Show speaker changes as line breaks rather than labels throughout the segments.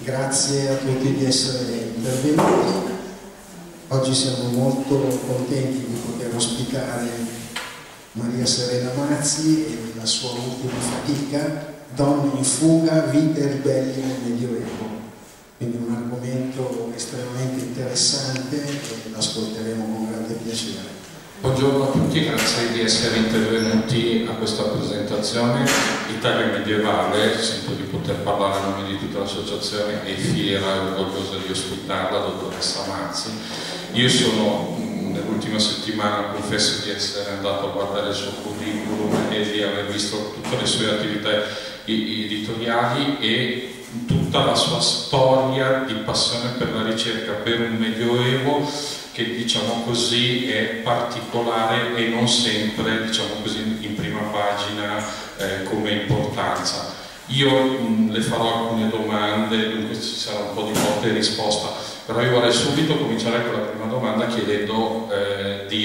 Grazie a tutti di essere intervenuti. Oggi siamo molto contenti di poter ospitare Maria Serena Mazzi e la sua ultima fatica, Donne in fuga, vite ribelli nel Medioevo. Quindi un argomento estremamente interessante e l'ascolteremo con grande piacere.
Buongiorno a tutti, grazie di essere intervenuti a questa presentazione. Italia medievale, sento di poter parlare a nome di tutta l'associazione e fiera e orgogliosa di ospitarla, dottoressa Mazzi. Io sono, nell'ultima settimana, confesso di essere andato a guardare il suo curriculum e di aver visto tutte le sue attività editoriali e tutta la sua storia di passione per la ricerca per un Medioevo che, diciamo così, è particolare e non sempre, diciamo così, in prima pagina come importanza. Io le farò alcune domande, dunque ci sarà un po' di botta e risposta, però io vorrei subito cominciare con la prima domanda chiedendo di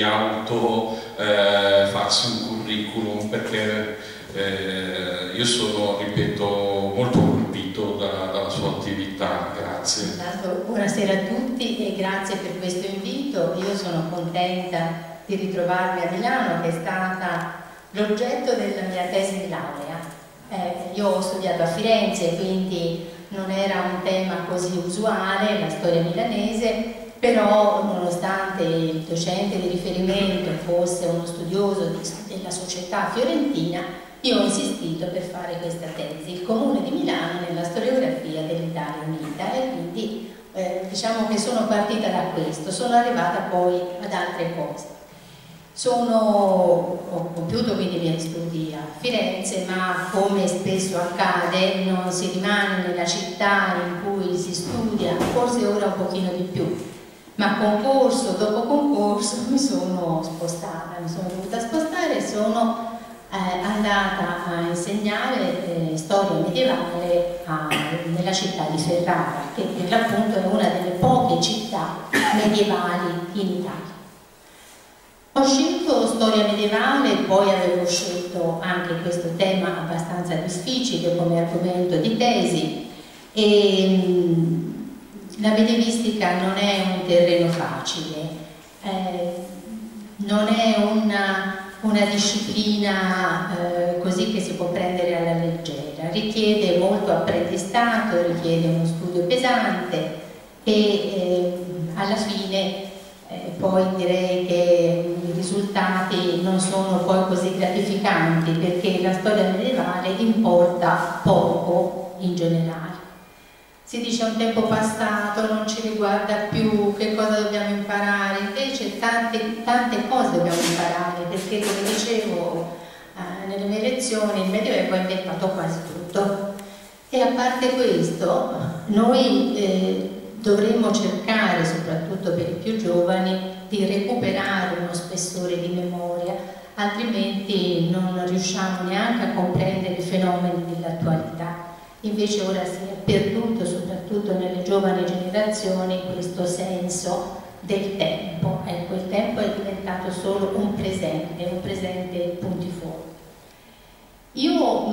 farsi un curriculum, perché io sono, ripeto, molto colpito dalla sua attività. Grazie.
Intanto, buonasera a tutti e grazie per questo invito. Io sono contenta di ritrovarmi a Milano, che è stata l'oggetto della mia tesi di laurea. Io ho studiato a Firenze, quindi non era un tema così usuale, la storia milanese, però nonostante il docente di riferimento fosse uno studioso della società fiorentina, io ho insistito per fare questa tesi, il Comune di Milano nella storiografia dell'Italia Unita, e quindi diciamo che sono partita da questo, sono arrivata poi ad altre cose. Ho compiuto quindi i miei studi a Firenze, ma come spesso accade non si rimane nella città in cui si studia, forse ora un pochino di più, ma concorso dopo concorso mi sono dovuta spostare e sono andata a insegnare storia medievale nella città di Ferrara, che per l'appunto è una delle poche città medievali in Italia. Ho scelto storia medievale, poi avevo scelto anche questo tema abbastanza difficile come argomento di tesi, e la medievistica non è un terreno facile, non è una disciplina così che si può prendere alla leggera, richiede molto apprendistato, richiede uno studio pesante e alla fine poi direi che i risultati non sono poi così gratificanti, perché la storia medievale importa poco in generale. Si dice un tempo passato, non ci riguarda più, che cosa dobbiamo imparare? Invece tante cose dobbiamo imparare, perché come dicevo nelle mie lezioni il Medioevo ha inventato quasi tutto. E a parte questo, noi dovremmo cercare, soprattutto per i più giovani, di recuperare uno spessore di memoria, altrimenti non riusciamo neanche a comprendere i fenomeni dell'attualità. Invece ora si è perduto, soprattutto nelle giovani generazioni, questo senso del tempo. Ecco, il tempo è diventato solo un presente puntiforme. Io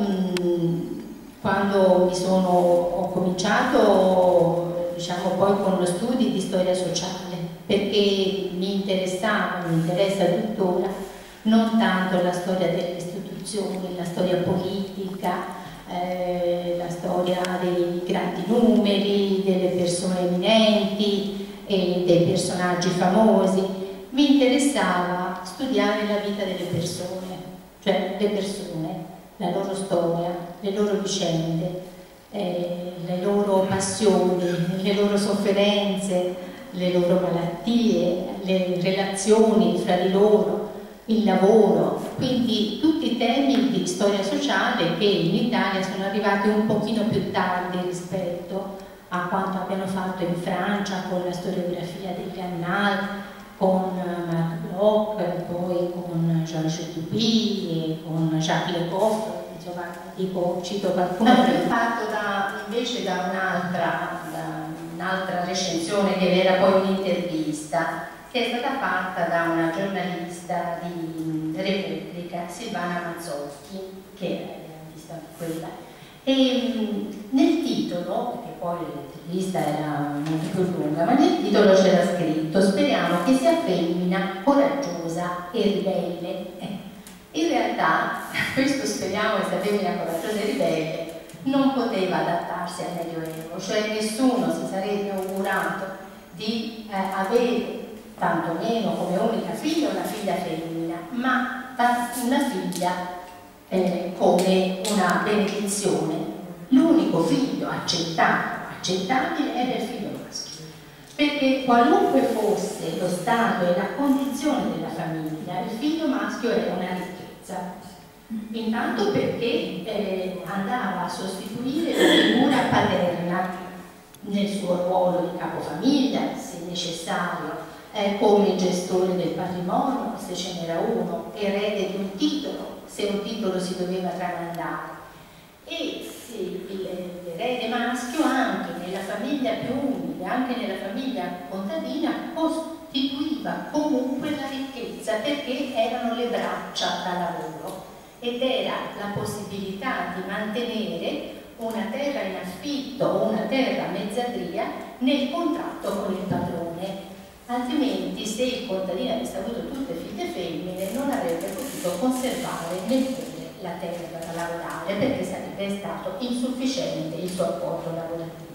quando ho cominciato, diciamo, poi con lo studio di storia sociale, perché mi interessa tuttora, non tanto la storia delle istituzioni, la storia politica, la storia dei grandi numeri, delle persone eminenti e dei personaggi famosi. Mi interessava studiare la vita delle persone, cioè le persone, la loro storia, le loro vicende, le loro passioni, le loro sofferenze, le loro malattie, le relazioni fra di loro, il lavoro, quindi tutti i temi di storia sociale che in Italia sono arrivati un pochino più tardi rispetto a quanto abbiano fatto in Francia con la storiografia degli Annales, con Marc Bloch, poi con Georges Duby e con Jacques Le Goff, insomma, cito qualcuno. Fatto invece da un'altra recensione che era poi un'intervista, che è stata fatta da una giornalista di Repubblica, Silvana Mazzotti, che è quella, E nel titolo, perché poi l'intervista era molto più lunga, ma nel titolo c'era scritto: speriamo che sia femmina, coraggiosa e ribelle. In realtà questo speriamo che sia femmina, coraggiosa e ribelle non poteva adattarsi al Medioevo, cioè nessuno si sarebbe augurato di avere tantomeno come unica figlia una figlia femmina, ma una figlia come una benedizione. L'unico figlio accettabile era il figlio maschio, perché qualunque fosse lo stato e la condizione della famiglia, il figlio maschio era una ricchezza. Intanto perché andava a sostituire la figura paterna nel suo ruolo di capofamiglia, se necessario, come gestore del patrimonio, se ce n'era uno, erede di un titolo, se un titolo si doveva tramandare, e se l'erede maschio anche nella famiglia più umile, anche nella famiglia contadina, costituiva comunque la ricchezza, perché erano le braccia da lavoro ed era la possibilità di mantenere una terra in affitto o una terra a mezzadria nel contratto con il padrone. Altrimenti, se il contadino avesse avuto tutte figlie femmine, non avrebbe potuto conservare neppure la terra da lavorare, perché sarebbe stato insufficiente il suo apporto lavorativo.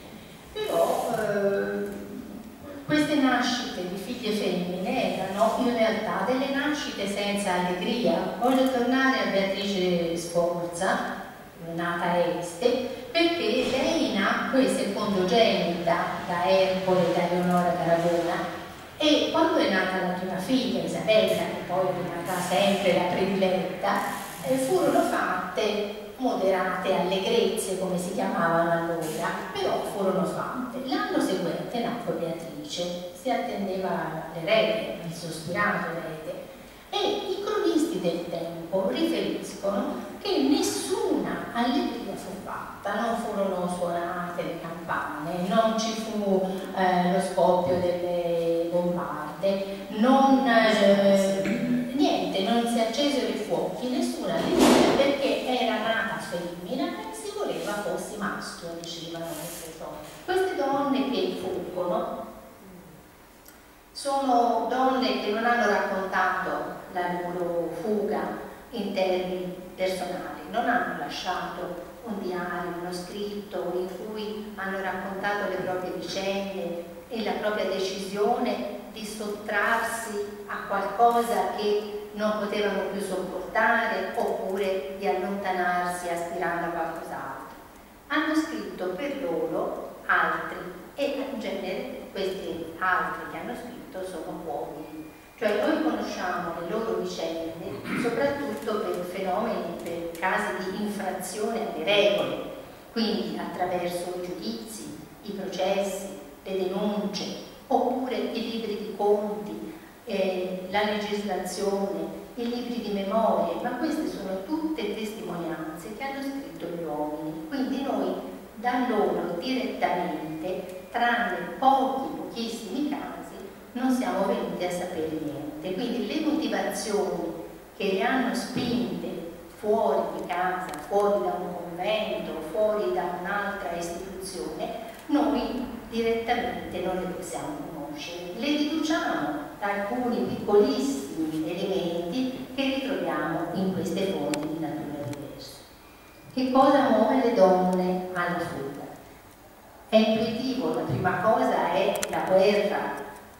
Però queste nascite di figlie femmine erano in realtà delle nascite senza allegria. Voglio tornare a Beatrice Sforza, nata a Este, perché lei nacque secondogenita da Ercole e da Eleonora d'Aragona, e quando è nata la prima figlia, Isabella, che poi è rimasta sempre la prediletta, furono fatte moderate allegrezze, come si chiamavano allora, però furono fatte. L'anno seguente nacque Beatrice, si attendeva l'erede, il sospirato erede, e i cronisti del tempo riferiscono che nessuna allegria fu fatta, non furono suonate le campane, non ci fu lo scoppio delle bombarde, niente, non si accesero i fuochi, nessuna allegria, perché era nata femmina e si voleva fossi maschio, dicevano queste donne che fuggono. Sono donne che non hanno raccontato la loro fuga in termini personali, non hanno lasciato un diario, uno scritto in cui hanno raccontato le proprie vicende e la propria decisione di sottrarsi a qualcosa che non potevano più sopportare, oppure di allontanarsi aspirando a qualcos'altro. Hanno scritto per loro altri, e in genere questi altri che hanno scritto sono uomini. Cioè noi conosciamo le loro vicende soprattutto per fenomeni, per casi di infrazione alle regole, quindi attraverso i giudizi, i processi, le denunce, oppure i libri di conti, la legislazione, i libri di memorie, ma queste sono tutte testimonianze che hanno scritto gli uomini. Quindi noi da loro direttamente, tranne pochissimi casi, non siamo venuti a sapere niente. Quindi le motivazioni che le hanno spinte fuori di casa, fuori da un convento, fuori da un'altra istituzione, noi direttamente non le possiamo conoscere. Le riduciamo da alcuni piccolissimi elementi che ritroviamo in queste fonti di natura diversa. Che cosa muove le donne alla fuga? È intuitivo, la prima cosa è la guerra,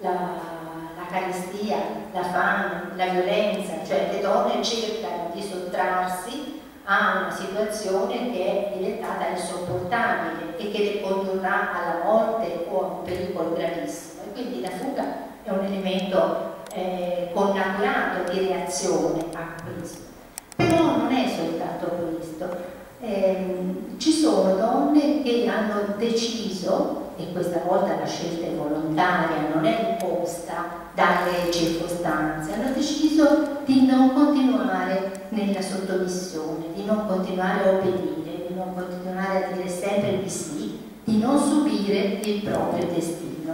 la carestia, la fame, la violenza, cioè le donne cercano di sottrarsi a una situazione che è diventata insopportabile e che le condurrà alla morte o a un pericolo gravissimo, e quindi la fuga è un elemento connaturato di reazione a questo. Però non è soltanto questo. Ci sono donne che hanno deciso, e questa volta la scelta è volontaria, non è imposta dalle circostanze, hanno deciso di non continuare nella sottomissione, di non continuare a obbedire, di non continuare a dire sempre di sì, di non subire il proprio destino.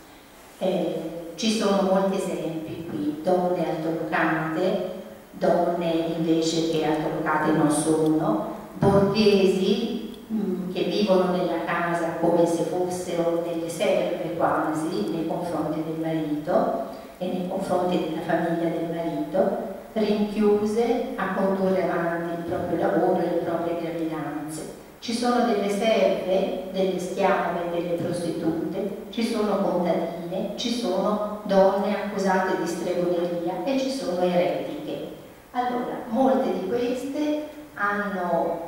Ci sono molti esempi qui, donne altolocate, donne invece che altolocate non sono, borghesi che vivono nella casa come se fossero delle serve quasi nei confronti del marito e nei confronti della famiglia del marito, rinchiuse a condurre avanti il proprio lavoro e le proprie gravidanze. Ci sono delle serve, delle schiave, delle prostitute, ci sono contadine, ci sono donne accusate di stregoneria e ci sono eretiche. Allora, molte di queste hanno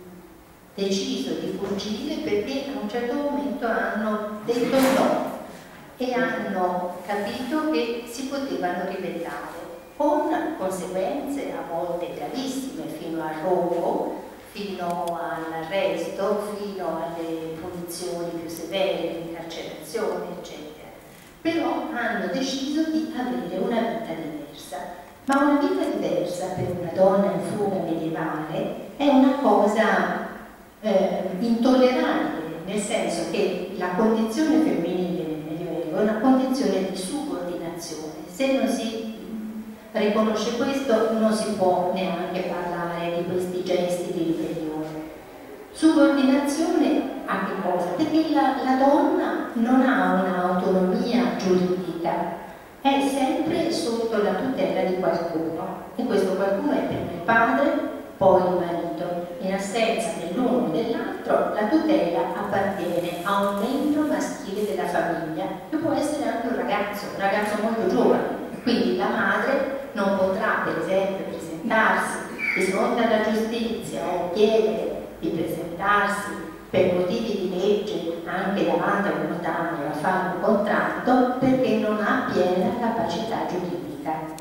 deciso di fuggire perché a un certo momento hanno detto no e hanno capito che si potevano ribellare, con conseguenze a volte gravissime, fino al rogo, fino all'arresto, fino alle punizioni più severe, l'incarcerazione, eccetera. Però hanno deciso di avere una vita diversa. Ma una vita diversa per una donna in fuga medievale è una cosa intollerabile, nel senso che la condizione femminile nel Medioevo è una condizione di subordinazione. Se non si riconosce questo non si può neanche parlare di questi gesti di ribellione. Subordinazione a che cosa? Perché la donna non ha un'autonomia giuridica, è sempre sotto la tutela di qualcuno, e questo qualcuno è prima il padre, poi il marito. In assenza dell'uno e dell'altro, la tutela appartiene a un membro maschile della famiglia, che può essere anche un ragazzo molto giovane. Quindi la madre non potrà, per esempio, presentarsi di fronte alla giustizia o chiedere di presentarsi per motivi di legge anche davanti a un notaio a fare un contratto, perché non ha piena capacità giuridica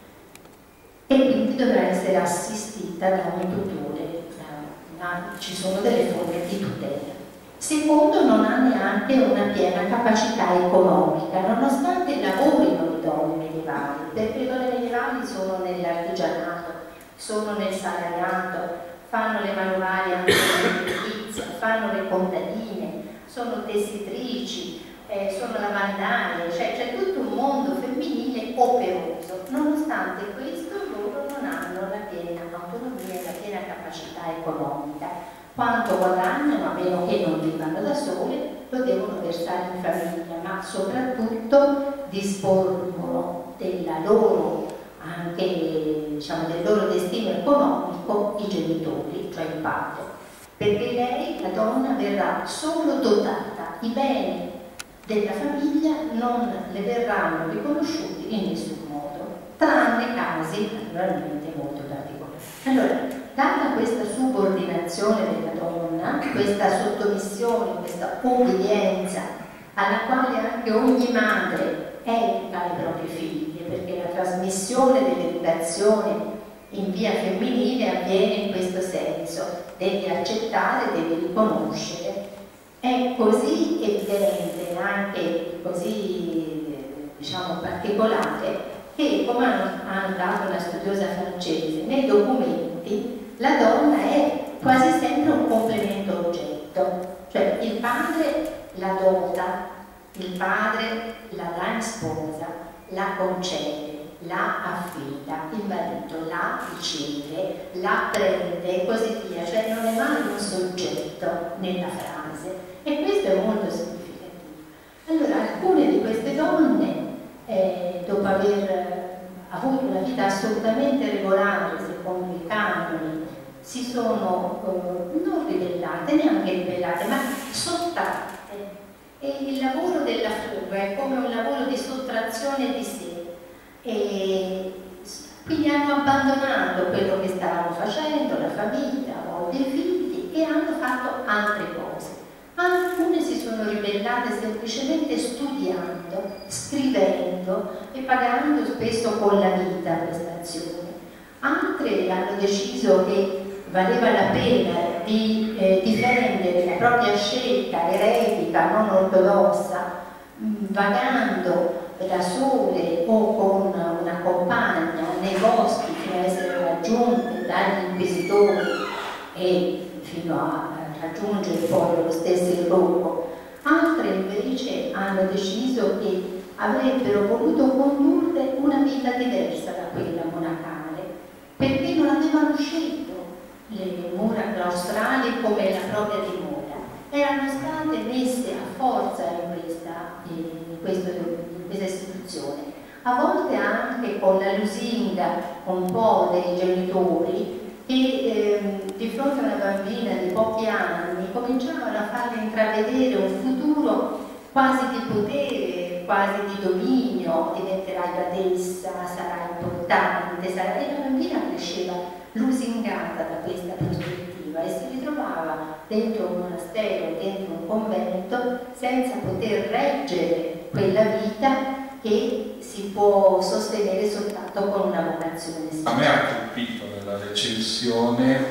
e quindi dovrà essere assistita da un tutore. Ci sono delle forme di tutela. Secondo, non ha neanche una piena capacità economica, nonostante lavorino le donne medievali, perché le donne medievali sono nell'artigianato, sono nel salariato, fanno le manovali anche nell'edilizia, fanno le contadine, sono tessitrici, sono lavandaie, cioè c'è tutto un mondo femminile operoso. Nonostante questo loro non hanno la piena autonomia e la piena capacità economica. Quanto guadagnano, a meno che non vivano da sole, lo devono versare in famiglia, ma soprattutto disporgono della loro, anche diciamo, del loro destino economico i genitori, cioè il padre. Perché lei, la donna, verrà solo dotata, i beni della famiglia non le verranno riconosciuti in nessun modo, tranne casi naturalmente molto particolari. Allora, data questa subordinazione della donna, questa sottomissione, questa obbedienza alla quale anche ogni madre educa i propri figli, perché la trasmissione dell'educazione in via femminile avviene in questo senso, devi accettare, devi riconoscere. È così evidente, anche così diciamo particolare, che, come ha notato una studiosa francese, nei documenti la donna è quasi sempre un complemento oggetto, cioè il padre la dota, il padre la dà in sposa, la concede, la affida, il marito la riceve, la prende e così via, cioè non è mai un soggetto nella frase, e questo è molto significativo. Allora, alcune di queste donne, dopo aver avuto una vita assolutamente regolare secondo i canoni, si sono non ribellate, neanche ribellate, ma sottratte. E il lavoro della fuga è come un lavoro di sottrazione di sé. E quindi hanno abbandonato quello che stavano facendo, la famiglia, a volte i figli, e hanno fatto altre cose. Alcune si sono ribellate semplicemente studiando, scrivendo e pagando spesso con la vita questa azione. Altre hanno deciso che valeva la pena di difendere la propria scelta eretica, non ortodossa, vagando da sole o con una compagna nei boschi fino a essere raggiunte dagli inquisitori e fino a raggiungere poi lo stesso il rogo. Altre invece hanno deciso che avrebbero voluto condurre una vita diversa da quella monacale, perché non avevano scelto, le mura claustrali come la propria dimora. Erano state messe a forza in questa istituzione, a volte anche con la lusinga un po' dei genitori che di fronte a una bambina di pochi anni cominciavano a farle intravedere un futuro quasi di potere, quasi di dominio. Diventerai badessa, sarai importante, e la bambina cresceva lusingata da questa prospettiva e si ritrovava dentro un monastero, dentro un convento, senza poter reggere quella vita che si può sostenere soltanto con una vocazione
A me ha colpito nella recensione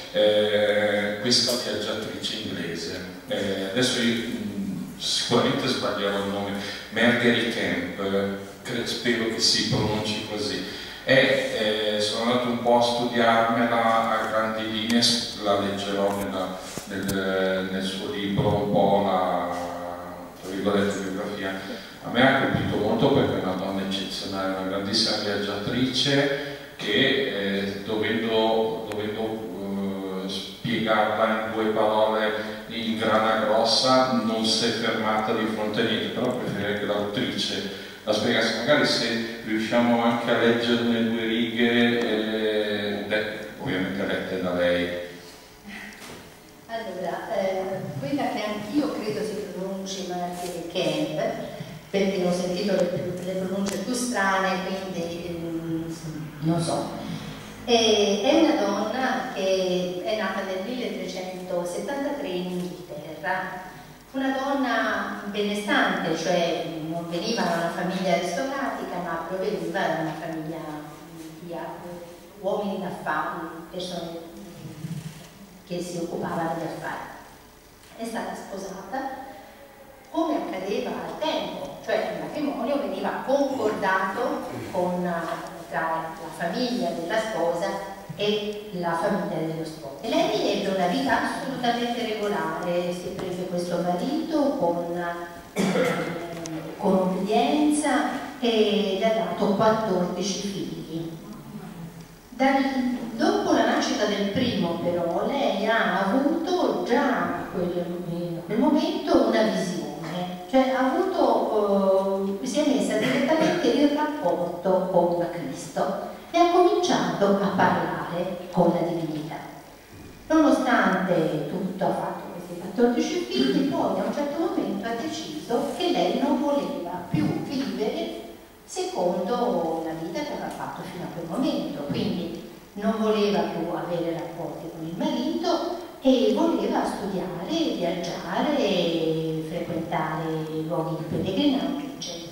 questa viaggiatrice inglese. Adesso io sicuramente sbaglierò il nome, Margery Kemp, spero che si pronunci così. Sono andato un po' a studiarmela a grandi linee, la leggerò nel suo libro, un po' la biografia. A me ha colpito molto perché è una donna eccezionale, una grandissima viaggiatrice che dovendo spiegarla in 2 parole in grana grossa non si è fermata di fronte a niente, però preferirei che l'autrice la spiegasse, magari se riusciamo anche a leggerne 2 righe, ovviamente lette da lei.
Allora, quella che anch'io credo si pronunci Margery Kemp, perché ho sentito le pronunce più strane, quindi non so. È una donna che è nata nel 1373 in Inghilterra, una donna benestante, cioè non veniva da una famiglia aristocratica, ma proveniva da una famiglia di uomini d'affari, persone che si occupavano di affari. È stata sposata come accadeva al tempo, cioè il matrimonio veniva concordato tra la famiglia della sposa e la famiglia dello sposo. E lei ebbe una vita assolutamente regolare, si prese questo marito con obbedienza e gli ha dato 14 figli. Dopo la nascita del primo però lei ha avuto già in quel momento una visione, cioè si è messa direttamente in rapporto con Cristo e ha cominciato a parlare con la divinità. Nonostante tutto ha fatto questi 14 figli, poi a un certo momento ha deciso che lei non voleva più vivere secondo la vita che aveva fatto fino a quel momento, quindi non voleva più avere rapporti con il marito e voleva studiare, viaggiare, frequentare luoghi di pellegrinaggio, eccetera.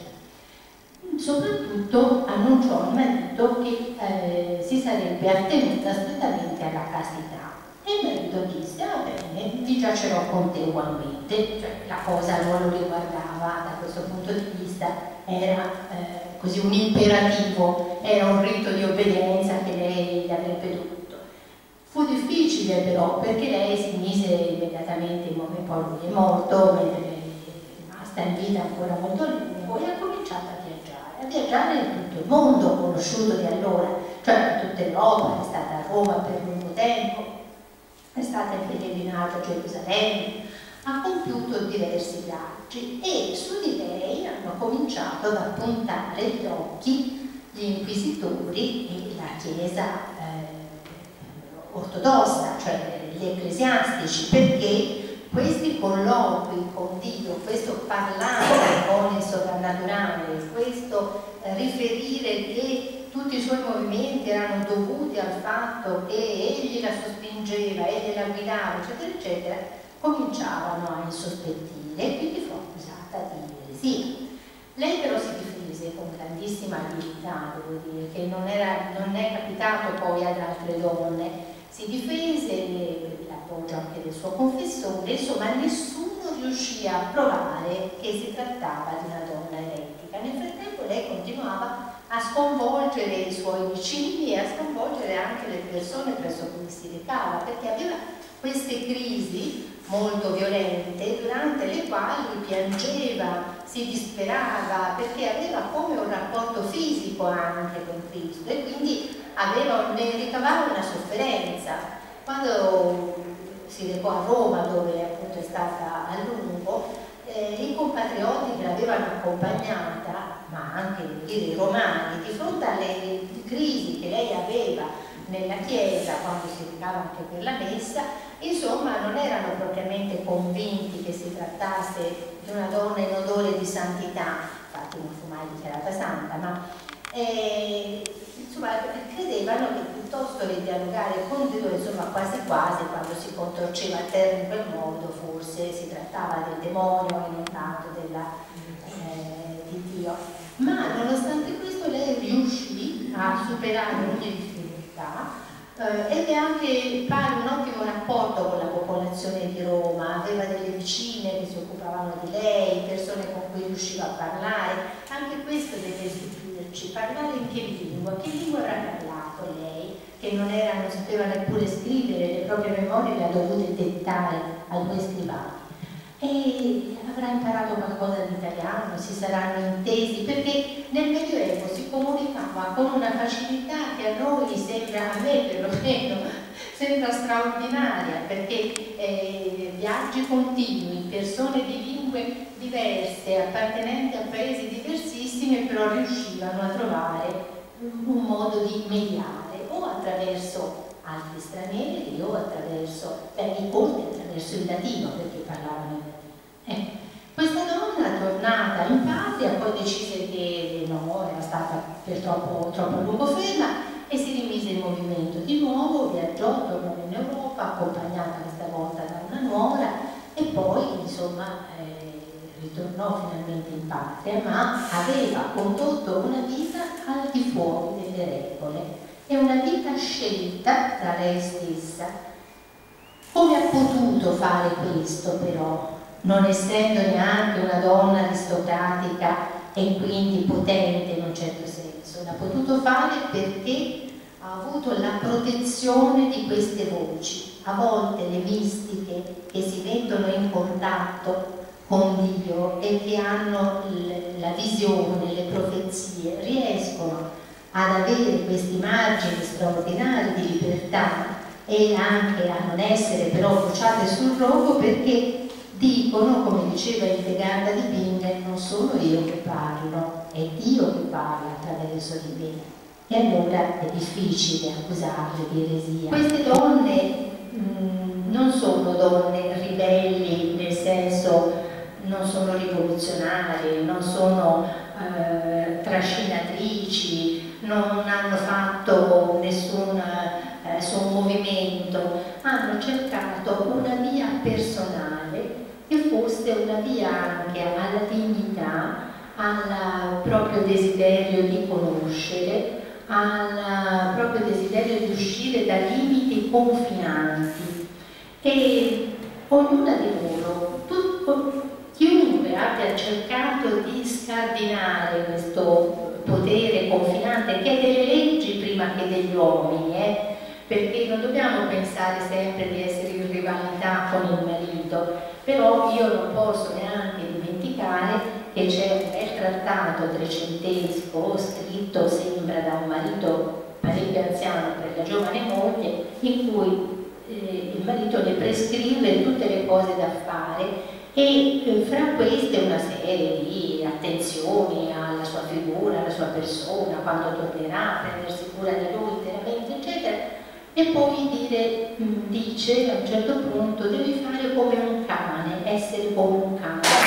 Soprattutto annunciò al marito che si sarebbe attenuta strettamente alla castità. E il marito disse: va bene, vi giacerò con te ugualmente, cioè la cosa non lo riguardava da questo punto di vista, era così un imperativo, era un rito di obbedienza che lei gli avrebbe dovuto. Fu difficile però, perché lei si mise immediatamente, poi lui è morto, mentre lei è rimasta in vita ancora molto a lungo, e ha cominciato a viaggiare in tutto il mondo conosciuto di allora, cioè in tutta Europa, è stata a Roma per lungo tempo, è stata in pellegrinaggio a Gerusalemme, ha compiuto diversi viaggi e su di lei hanno cominciato ad appuntare gli occhi gli inquisitori e la Chiesa ortodossa, cioè gli ecclesiastici, perché questi colloqui con Dio, questo parlare con il sovrannaturale, questo riferire che tutti i suoi movimenti erano dovuti al fatto che egli la sospingeva, egli la guidava, eccetera, eccetera, cominciavano a insospettire e quindi fu accusata di eresia. Lei però si difese con grandissima abilità, devo dire, che non è capitato poi ad altre donne. Si difese, l'appoggio anche del suo confessore, insomma nessuno riuscì a provare che si trattava di una donna eretica. Nel frattempo lei continuava a sconvolgere i suoi vicini e a sconvolgere anche le persone presso cui si recava, perché aveva queste crisi molto violente durante le quali piangeva, si disperava, perché aveva come un rapporto fisico anche con Cristo e quindi ne ricavava una sofferenza quando si recò a Roma, dove appunto è stata a lungo, i compatrioti che l'avevano accompagnata, ma anche i romani, di fronte alle crisi che lei aveva nella chiesa quando si recava anche per la messa, insomma non erano propriamente convinti che si trattasse di una donna in odore di santità, infatti non fu mai dichiarata santa, ma insomma credevano che piuttosto che dialogare con Dio, insomma quasi quasi quando si contorceva a terra in quel modo forse si trattava del demonio e non tanto di Dio. Ma nonostante questo lei riuscì a superare ogni difficoltà, ebbe anche pare un ottimo rapporto con la popolazione di Roma, aveva delle vicine che si occupavano di lei, persone con cui riusciva a parlare. Anche questo deve stupirci, parlare in che lingua? Che lingua avrà parlato lei? Che non sapeva neppure scrivere, le proprie memorie le ha dovute dettare ai due scrivani. E avrà imparato qualcosa di italiano, si saranno intesi, perché nel Medioevo si comunicava con una facilità che a noi sembra, a me perlomeno, sembra straordinaria, perché viaggi continui, persone di lingue diverse, appartenenti a paesi diversissimi, però riuscivano a trovare un modo di mediare, o attraverso altri stranieri, o attraverso i colti, attraverso il latino, perché parlavano il latino. Questa donna, tornata in patria, poi decise che no, era stata per troppo a lungo ferma e si rimise in movimento di nuovo, viaggiò, tornò in Europa, accompagnata questa volta da una nuora, e poi insomma ritornò finalmente in patria, ma aveva condotto una vita al di fuori delle regole. È una vita scelta da lei stessa. Come ha potuto fare questo però, non essendo neanche una donna aristocratica e quindi potente in un certo senso? L'ha potuto fare perché ha avuto la protezione di queste voci. A volte le mistiche che si mettono in contatto con Dio e che hanno la visione, le profezie, riescono ad avere questi margini straordinari di libertà e anche a non essere però bruciate sul rogo, perché dicono, come diceva Hildegarda di Bingen, non sono io che parlo, è Dio che parla attraverso di me. E allora è difficile accusarle di eresia. Queste donne non sono donne ribelli, nel senso non sono rivoluzionarie, non sono trascinatrici, non hanno fatto nessun movimento, hanno cercato una via personale che fosse una via anche alla dignità, al proprio desiderio di conoscere, al proprio desiderio di uscire da limiti confinanti. E ognuna di loro, chiunque abbia cercato di scardinare questo potere confinante, che è delle leggi prima che degli uomini, perché non dobbiamo pensare sempre di essere in rivalità con il marito, però io non posso neanche dimenticare che c'è un bel trattato trecentesco scritto, sembra, da un marito parecchio anziano per la giovane moglie, in cui il marito le prescrive tutte le cose da fare, e fra queste una serie di attenzioni alla sua figura, alla sua persona, quando tornerà, prendersi cura di lui interamente, eccetera. E poi dice a un certo punto: devi fare come un cane, essere come un cane.